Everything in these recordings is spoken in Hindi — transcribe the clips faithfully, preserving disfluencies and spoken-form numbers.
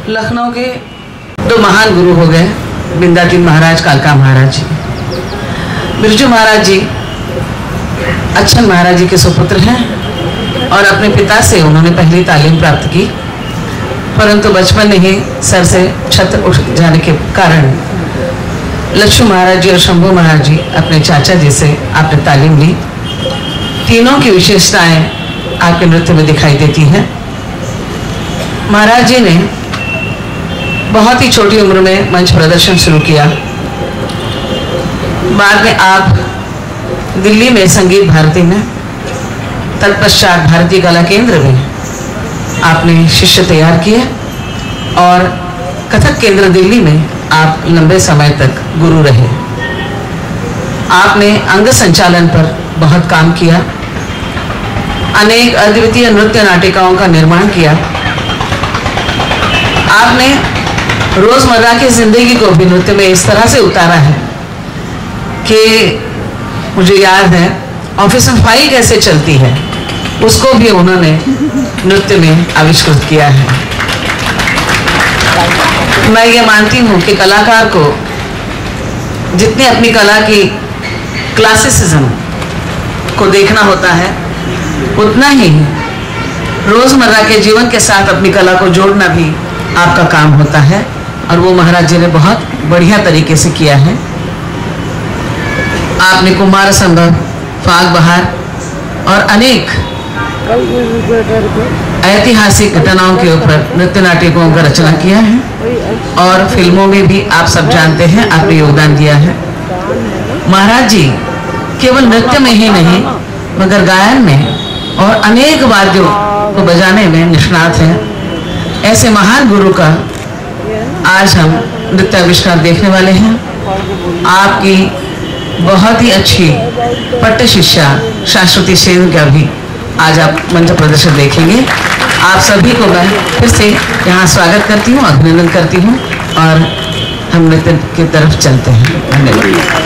लखनऊ के दो महान गुरु हो गए, बिंदातीन महाराज, कालका महाराज जी। बिरजू महाराज जी अच्छन महाराज जी के सुपुत्र हैं और अपने पिता से उन्होंने पहली तालीम प्राप्त की, परंतु बचपन में ही सर से छत उठ जाने के कारण लक्ष्मी महाराज जी और शंभू महाराज जी अपने चाचा जी से आपने तालीम ली। तीनों की विशेषताएं आपके नृत्य में दिखाई देती हैं। महाराज जी ने बहुत ही छोटी उम्र में मंच प्रदर्शन शुरू किया। बाद में आप दिल्ली में संगीत भारती में, तत्पश्चात भारतीय कला केंद्र में आपने शिष्य तैयार किए और कथक केंद्र दिल्ली में आप लंबे समय तक गुरु रहे। आपने अंग संचालन पर बहुत काम किया, अनेक अद्वितीय नृत्य नाटिकाओं का निर्माण किया। आपने रोजमर्रा की जिंदगी को भी नृत्य में इस तरह से उतारा है कि मुझे याद है ऑफिस में फाइल कैसे चलती है उसको भी उन्होंने नृत्य में आविष्कृत किया है। मैं ये मानती हूँ कि कलाकार को जितनी अपनी कला की क्लासिसिज्म को देखना होता है, उतना ही रोजमर्रा के जीवन के साथ अपनी कला को जोड़ना भी आपका काम होता है, और वो महाराज जी ने बहुत बढ़िया तरीके से किया है। आपने कुमार संभव, फाग बहार और अनेक ऐतिहासिक घटनाओं के ऊपर नृत्य नाटकों का रचना किया है, और फिल्मों में भी आप सब जानते हैं आपने योगदान दिया है। महाराज जी केवल नृत्य में ही नहीं मगर गायन में और अनेक वाद्यों को बजाने में निष्णात हैं। ऐसे महान गुरु का आज हम नृत्य आविष्कार देखने वाले हैं। आपकी बहुत ही अच्छी पट्ट शिष्या शाश्वती सेन का भी आज आप मंच प्रदर्शन देखेंगे। आप सभी को मैं फिर से यहाँ स्वागत करती हूँ, अभिनंदन करती हूँ, और हम नृत्य की तरफ चलते हैं। धन्यवाद।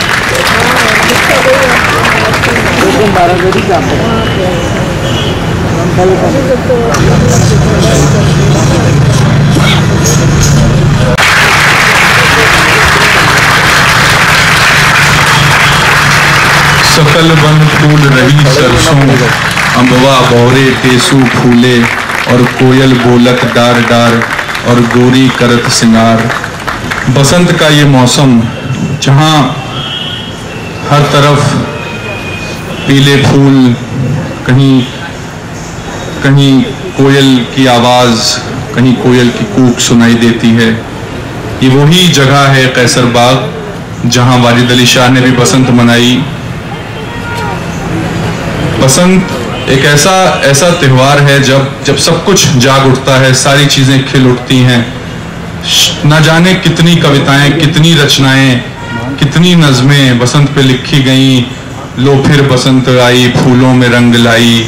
सकल वन फूल रही सरसों, अम्बवा बौरे टेसू फूले, और कोयल बोलत डार डार, और गोरी करत सिंगार। बसंत का ये मौसम जहाँ हर तरफ पीले फूल, कहीं कहीं कोयल की आवाज़, कहीं कोयल की कूक सुनाई देती है। ये वही जगह है कैसर बाग जहाँ वाजिद अली शाह ने भी बसंत मनाई। बसंत एक ऐसा ऐसा त्यौहार है जब जब सब कुछ जाग उठता है, सारी चीज़ें खिल उठती हैं। न जाने कितनी कविताएं, कितनी रचनाएं, कितनी नज़में बसंत पे लिखी गई। लो फिर बसंत आई, फूलों में रंग लाई।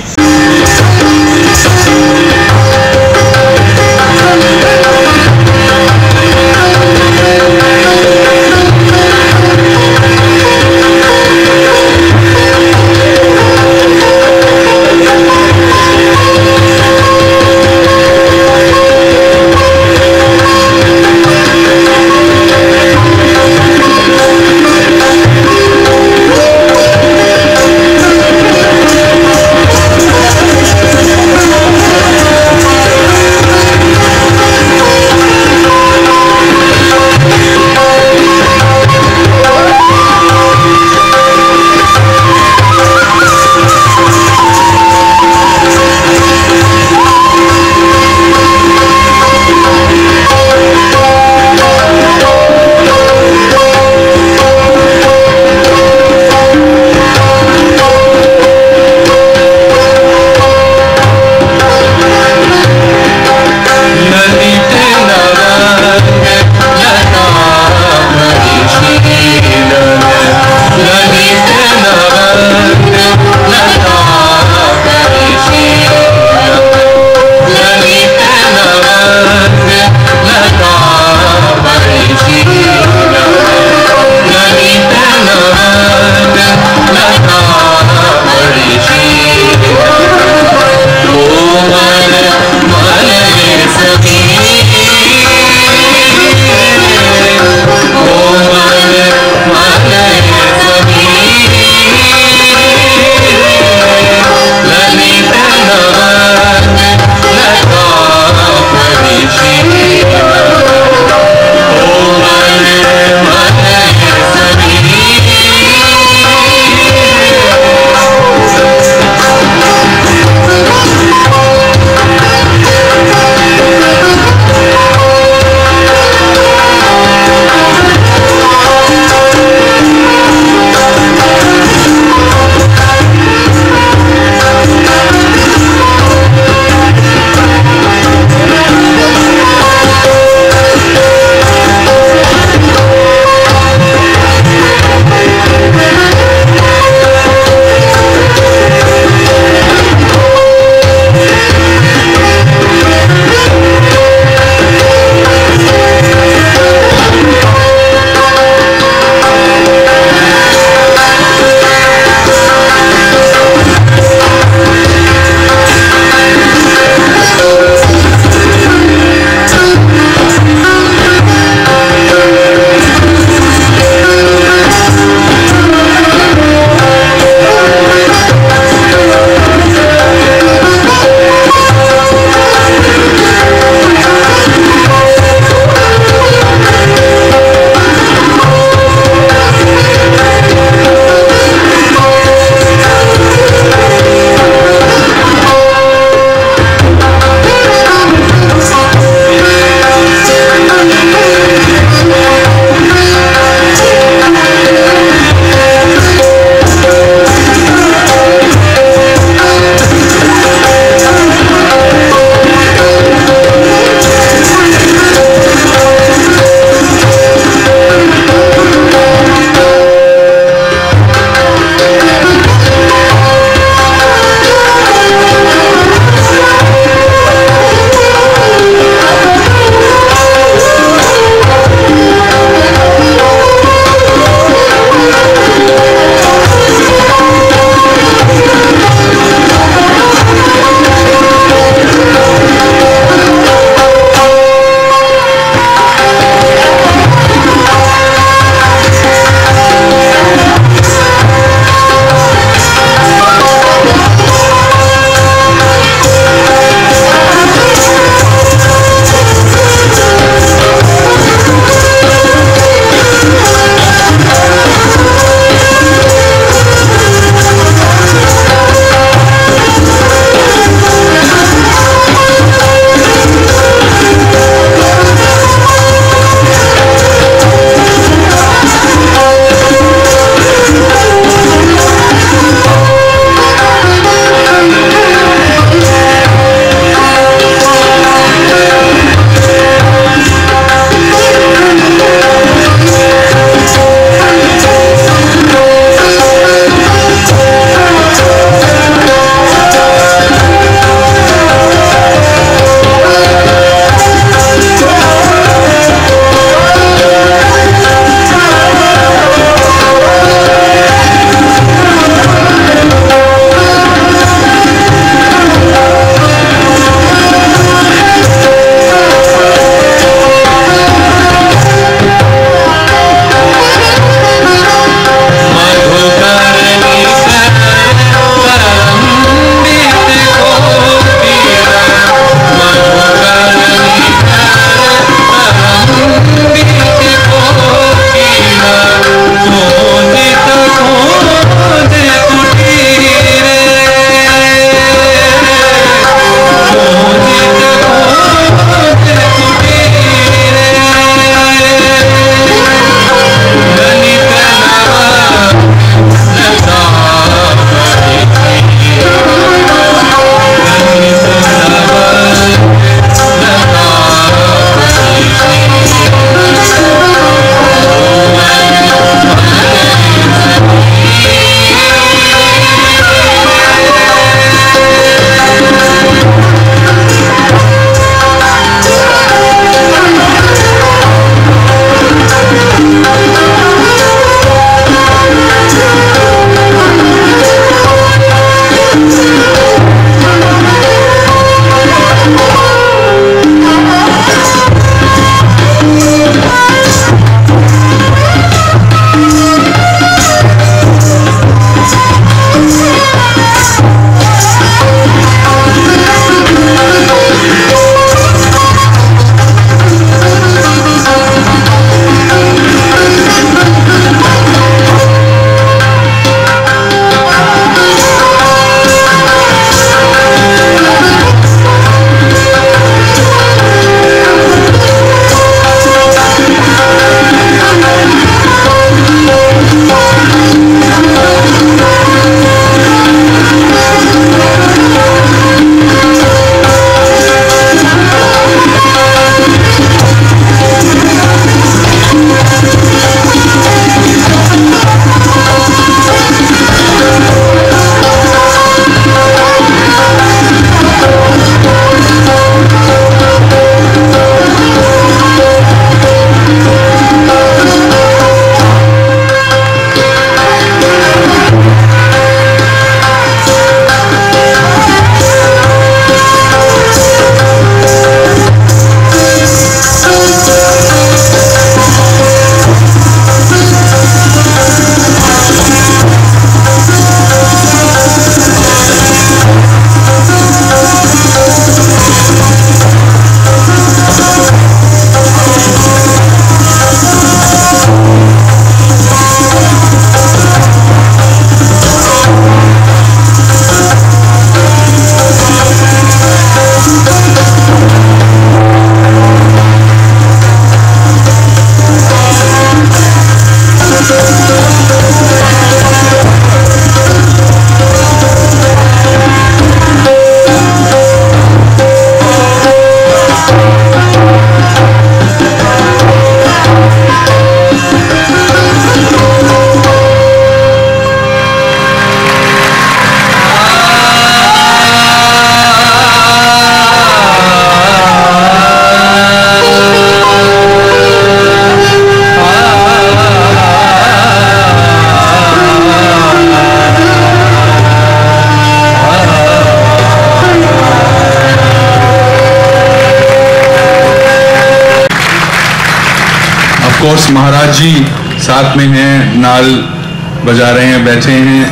कोर्स महाराज जी साथ में हैं, नाल बजा रहे हैं, बैठे हैं।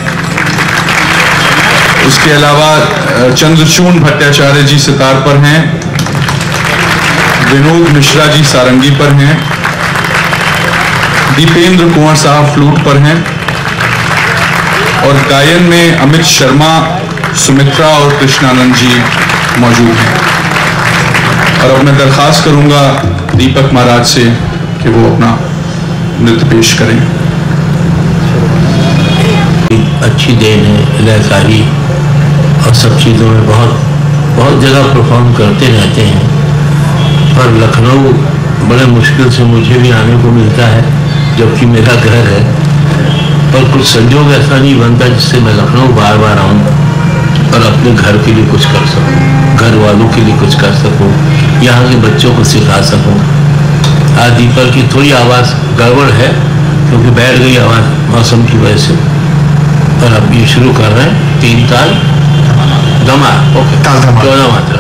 उसके अलावा चंद्रचूड़ भट्टाचार्य जी सितार पर हैं, विनोद मिश्रा जी सारंगी पर हैं, दीपेंद्र कुंवर साहब फ्लूट पर हैं और गायन में अमित शर्मा, सुमित्रा और कृष्णानंद जी मौजूद हैं। और अब मैं दरख्वास्त करूंगा दीपक महाराज से कि वो अपना नृत्य पेश करें। अच्छी देन है लयकारी और सब चीज़ों में बहुत बहुत जगह परफॉर्म करते रहते हैं, पर लखनऊ बड़े मुश्किल से मुझे भी आने को मिलता है, जबकि मेरा घर है। पर कुछ संजोग ऐसा नहीं बनता जिससे मैं लखनऊ बार बार आऊँ और अपने घर के लिए कुछ कर सकूँ, घर वालों के लिए कुछ कर सकूँ, यहाँ के बच्चों को सिखा सकूँ। आज दीपक की थोड़ी आवाज़ गड़बड़ है क्योंकि बैठ गई आवाज़ मौसम की वजह से। और अब ये शुरू कर रहे हैं तीन ताल धमा, ओके, चौदह मात्रा।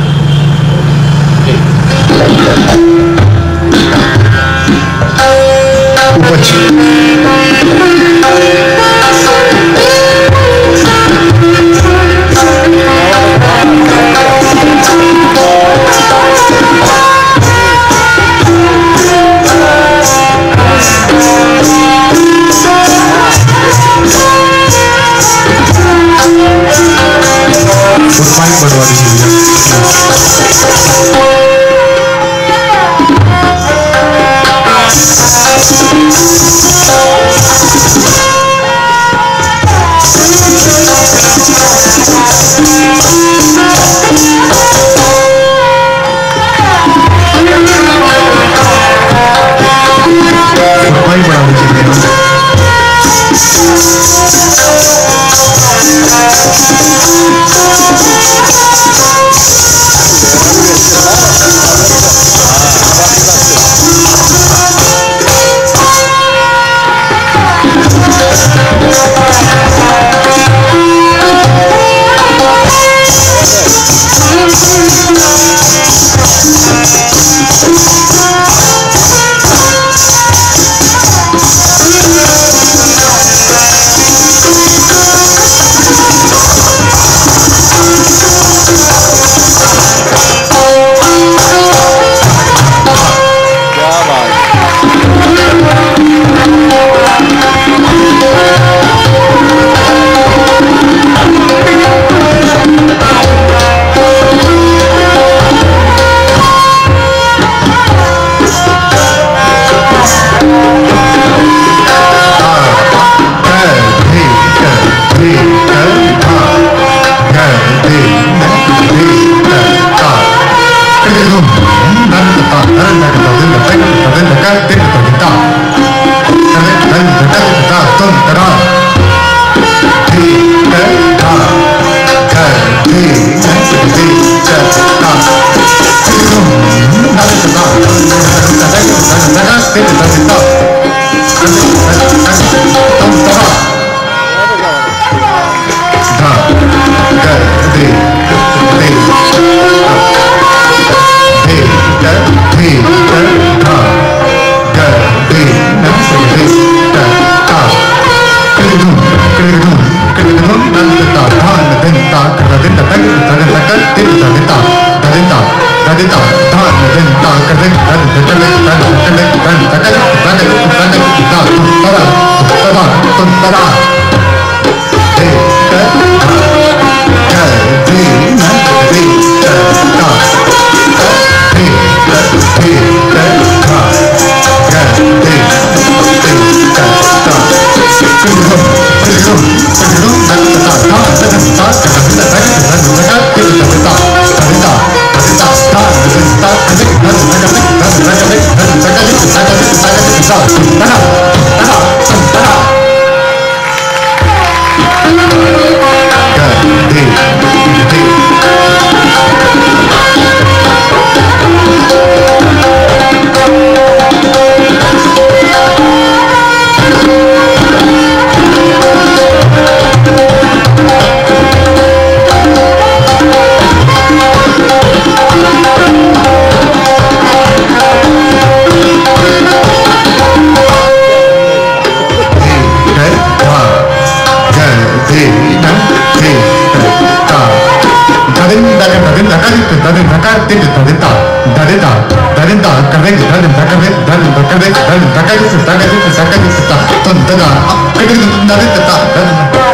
धका तिक दरिता दरिता दरिता करे दरिता करे दरिता करे दरिता करे सिता करे सिता करे सिता तन तगा करे दरिता दरिता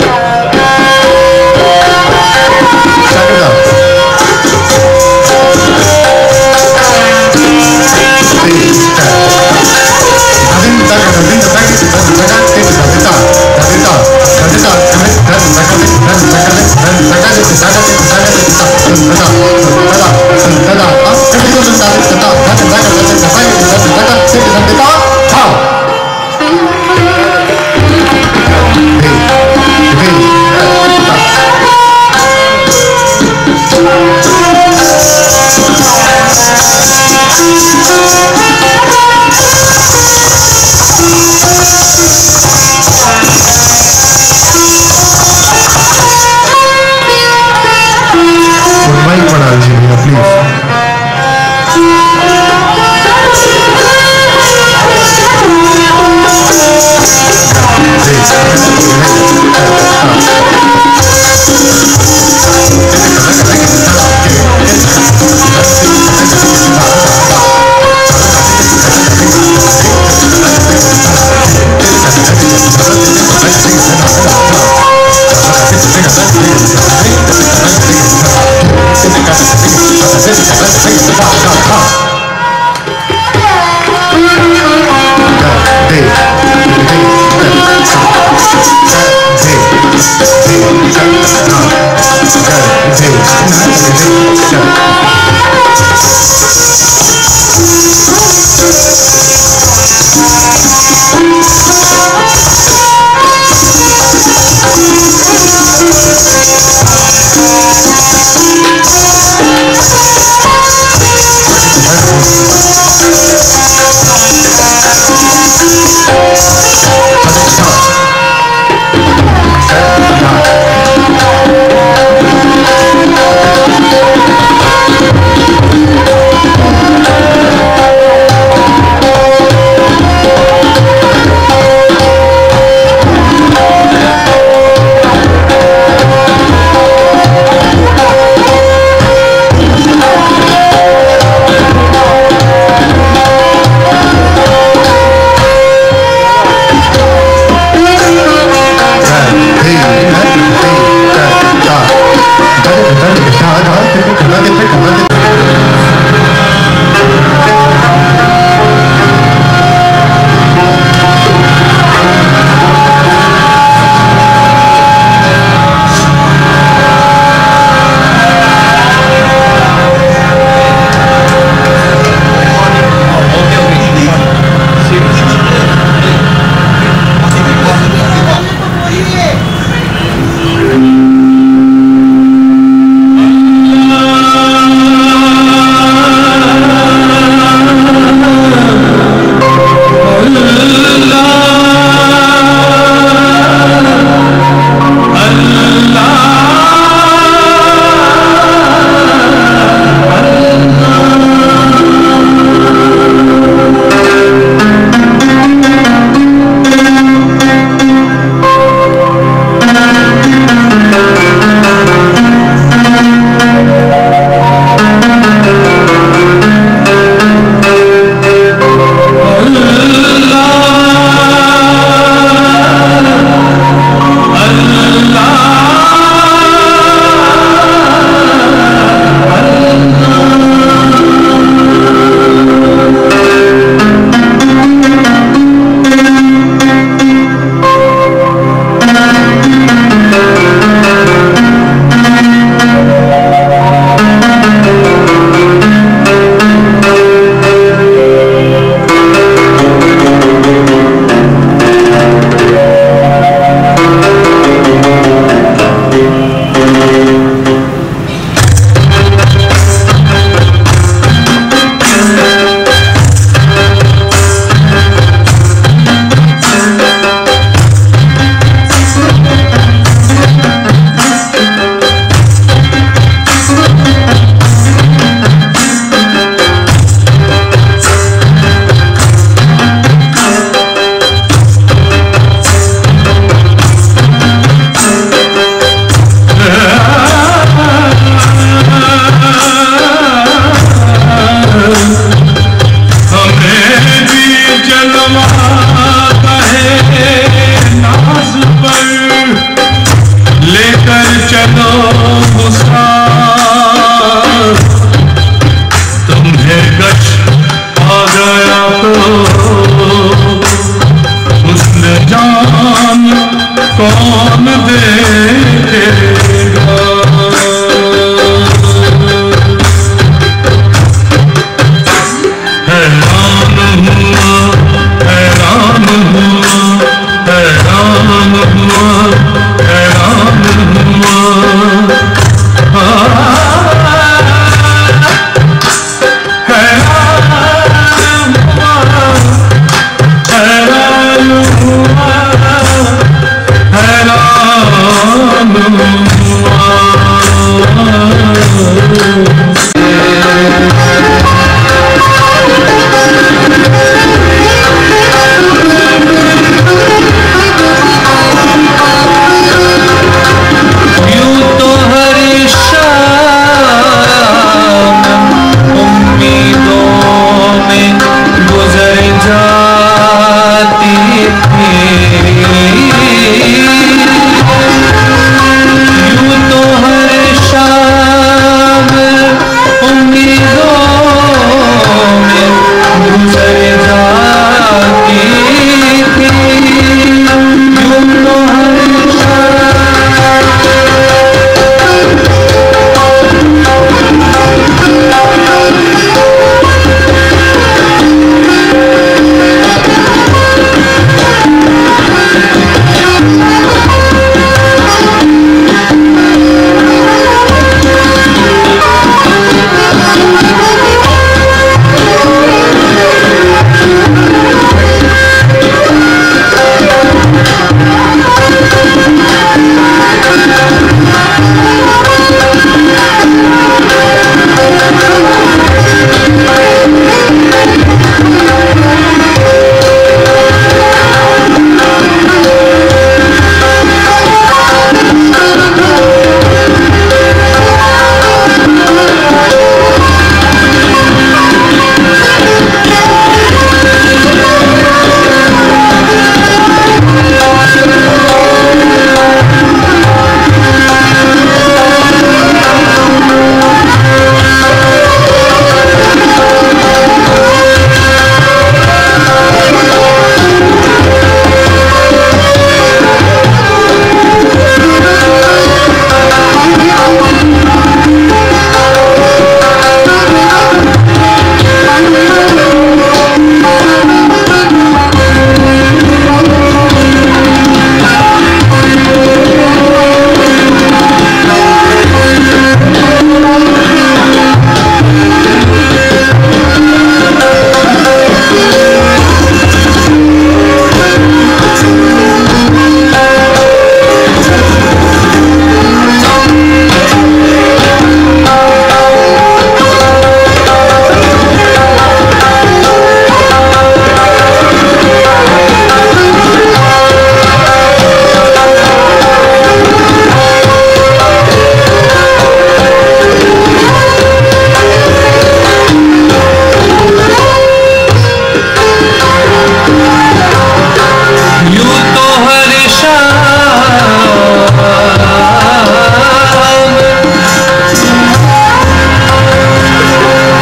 चकदा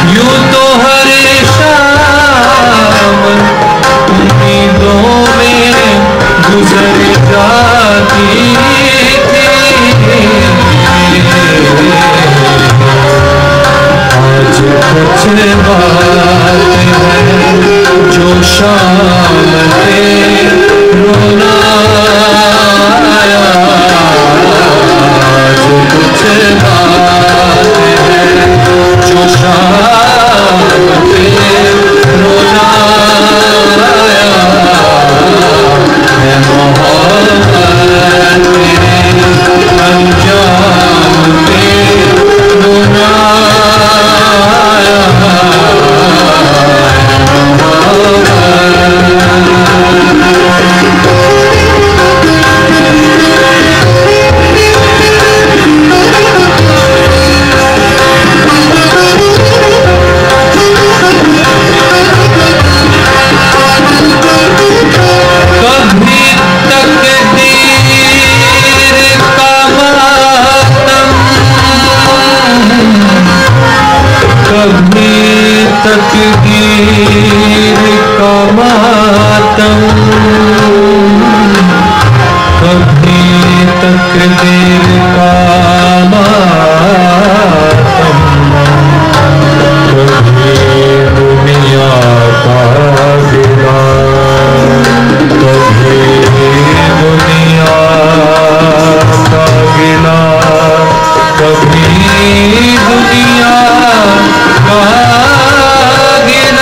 यूं तो हर शाम उम्मीदों में गुजर जाती थी, आज कुछ बात है जो शाम पे रोना आया, आज कुछ बात है जो शाम पे रोना आया, है मोहब्बत तेरे अंजाम पे रोना आया, कभी तकदीर का मातम, कभी तकदीर का मातम, कभी तकदीर का मातम, कभी दुनिया का गिला, कभी दुनिया का गिला, कभी दुनिया का गिला।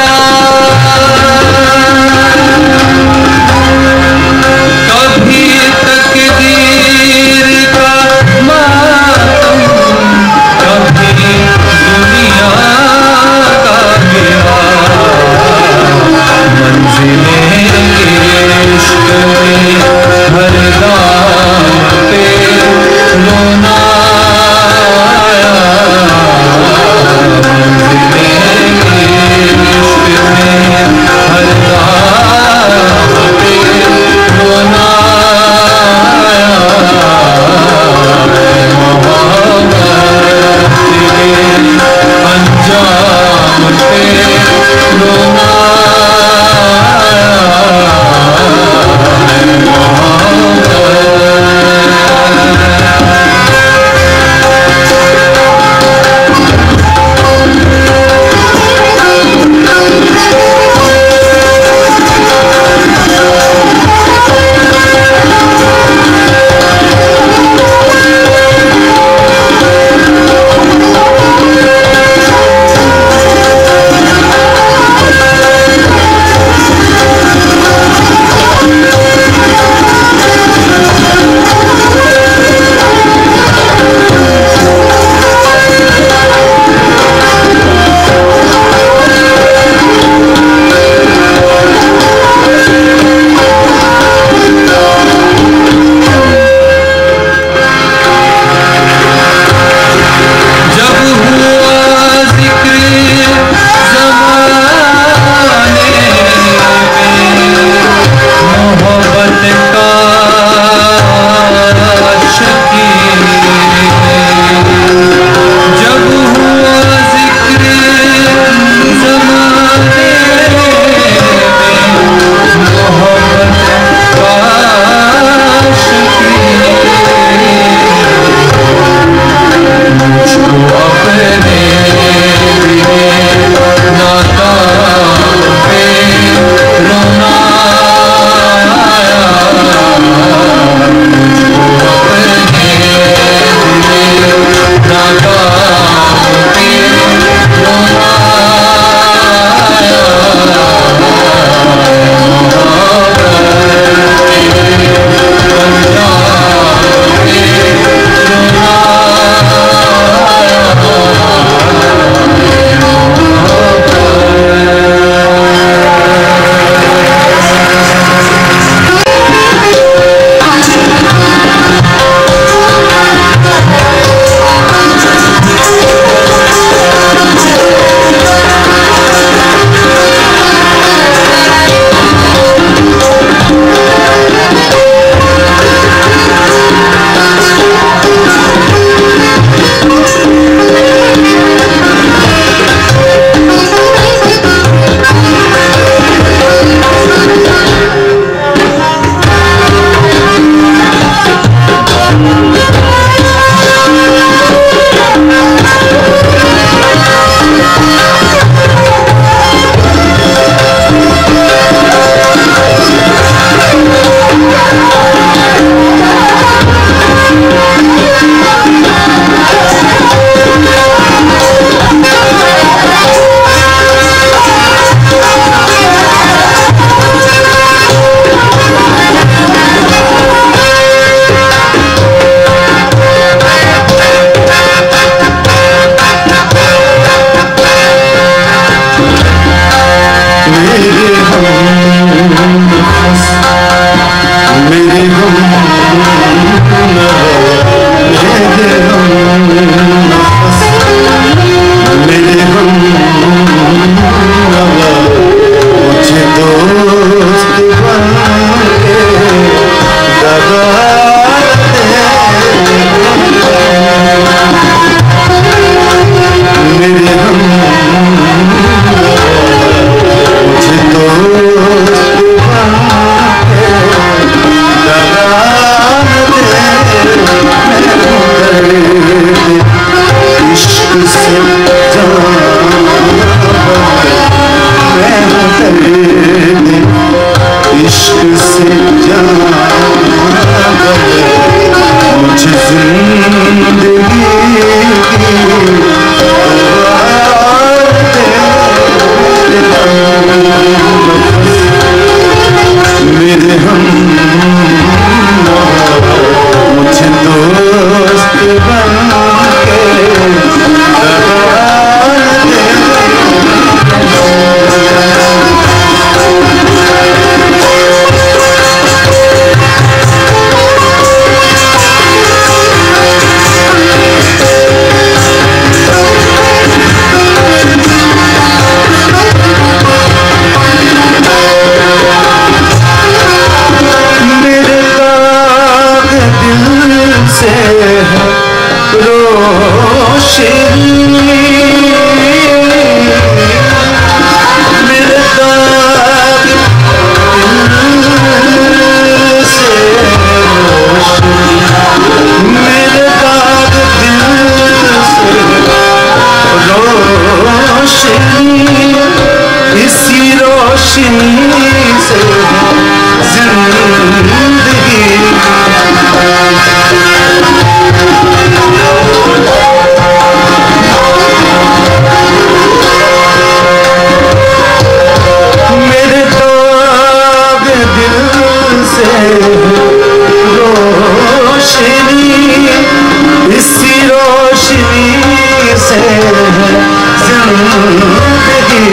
इसी रोशनी से जिंदगी मेरे दाग दिल से रोशनी इसी रोशनी से जिंदगी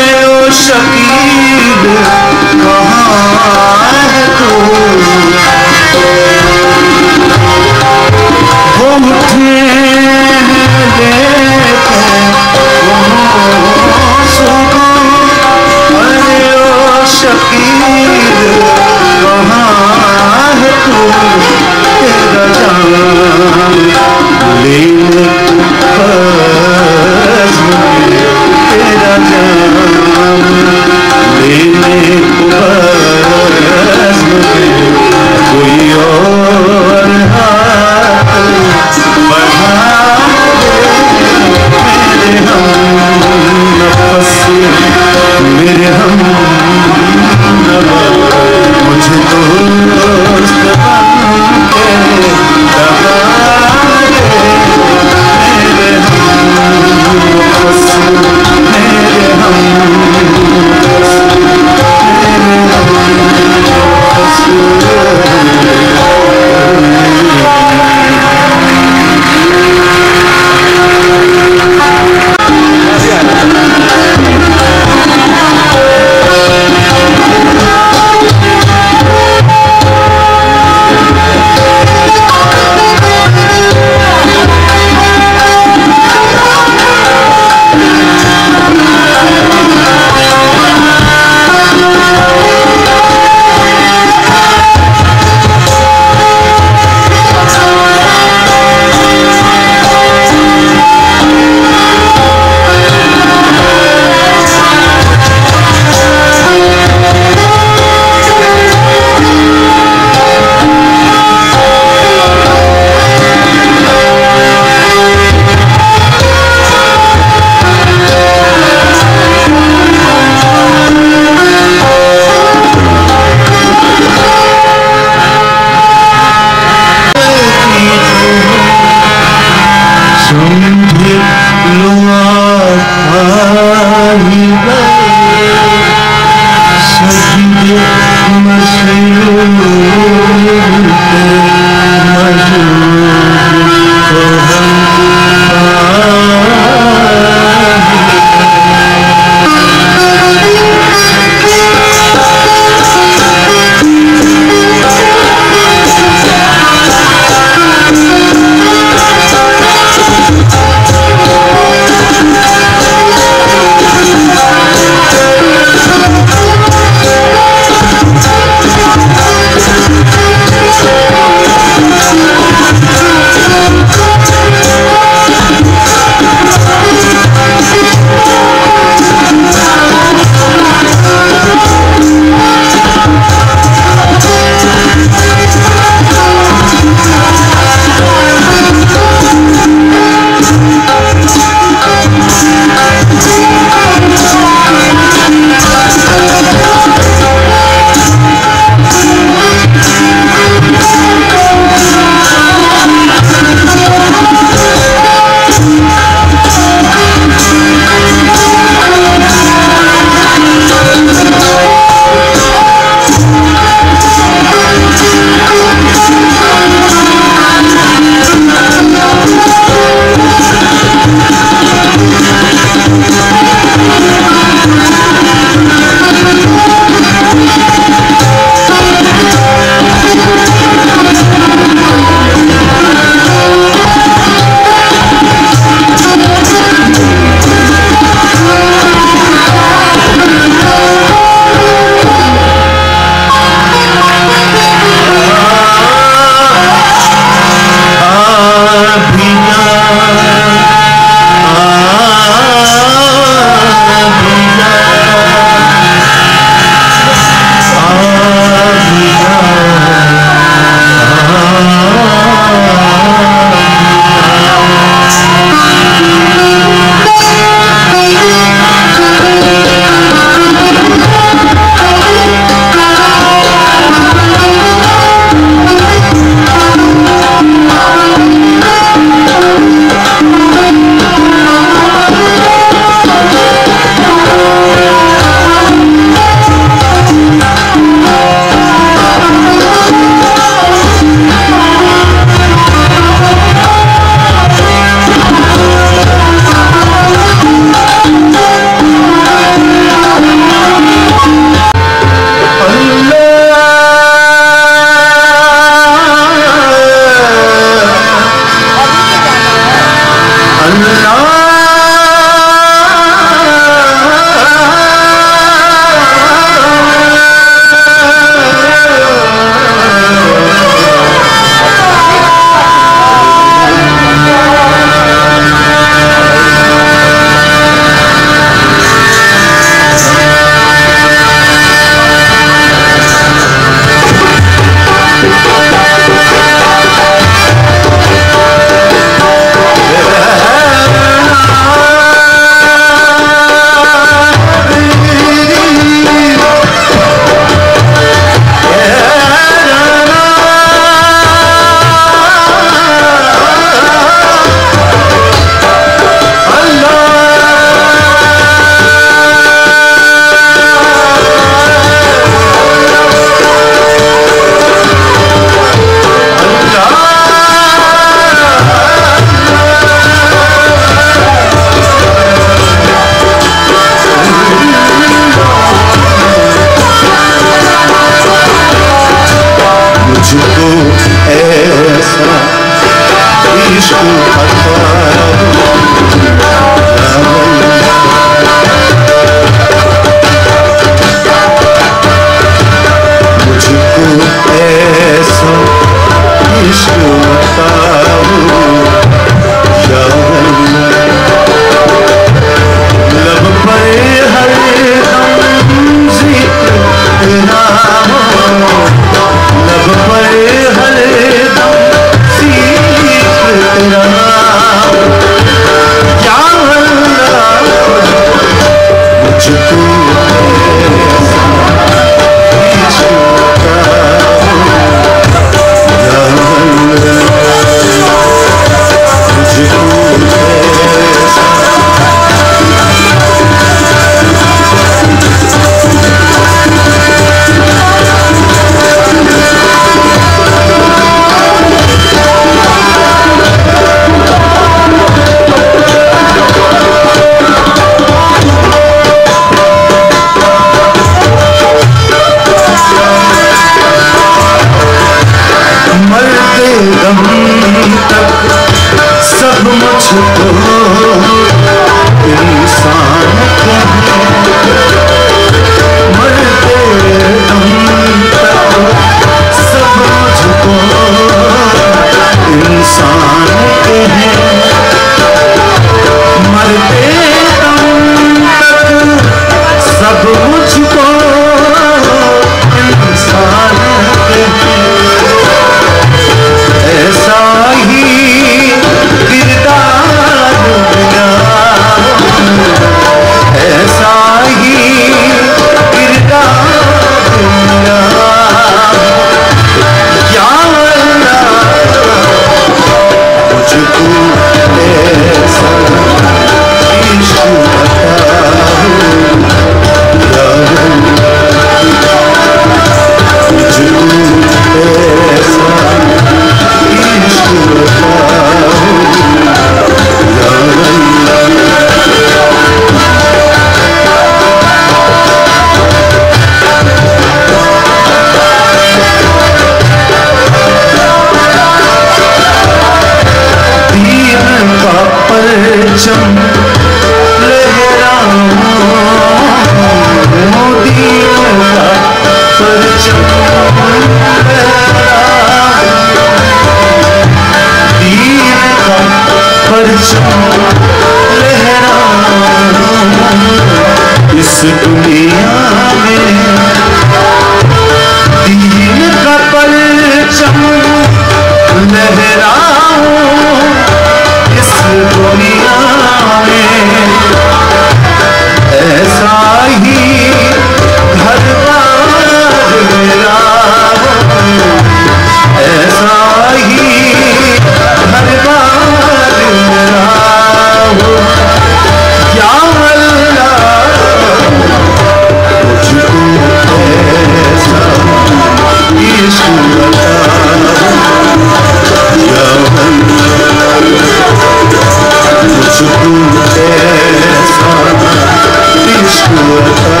मुझको ऐसा इश्क बता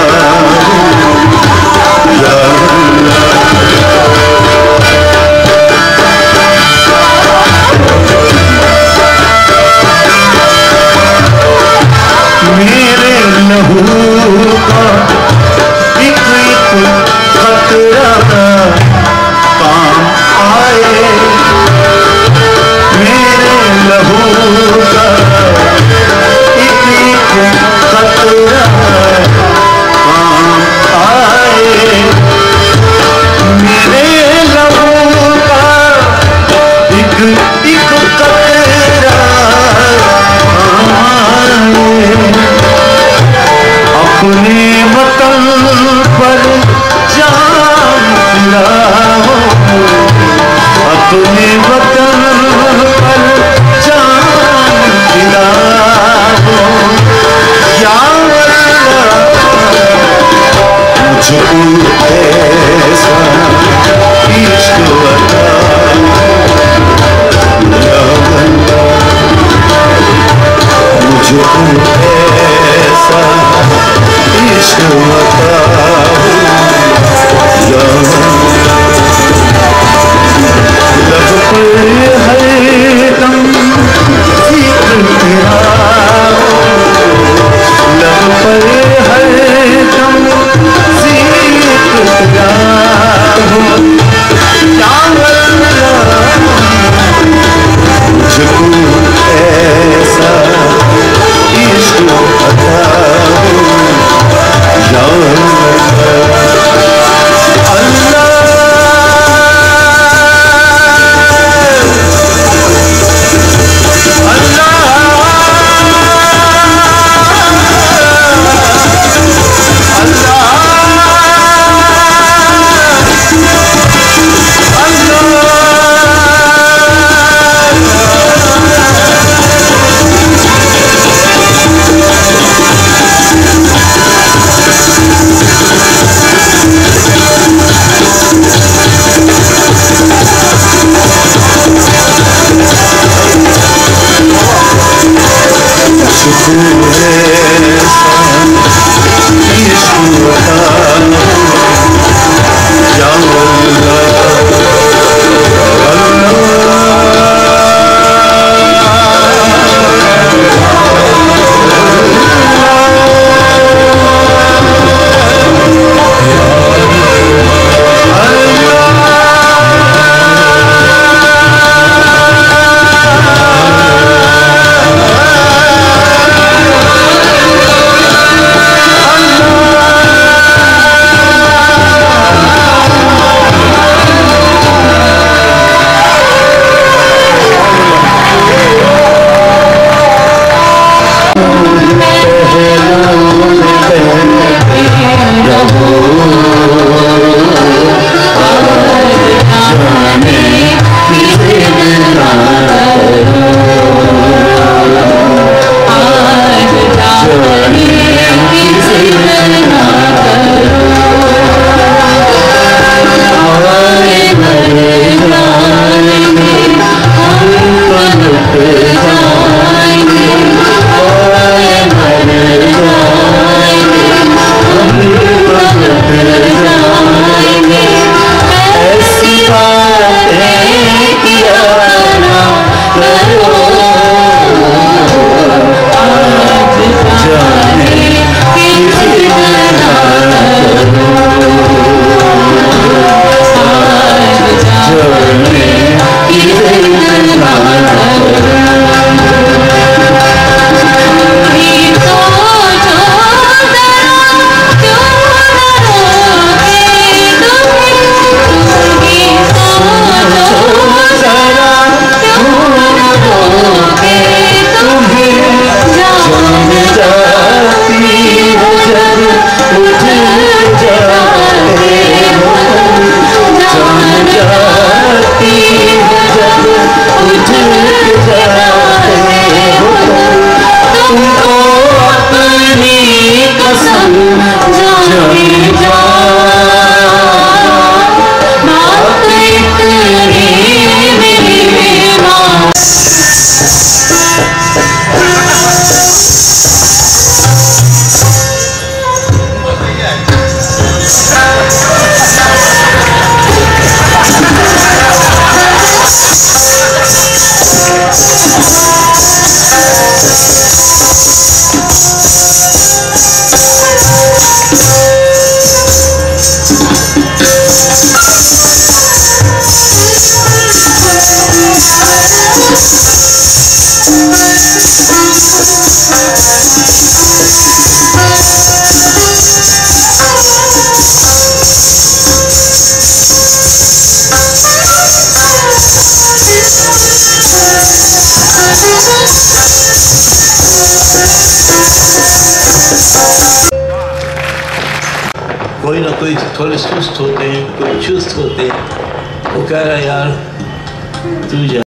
कोई ना कोई थोड़े सुस्त होते हैं, कोई चुस्त होते हैं। वो कह रहा है यार तू जा।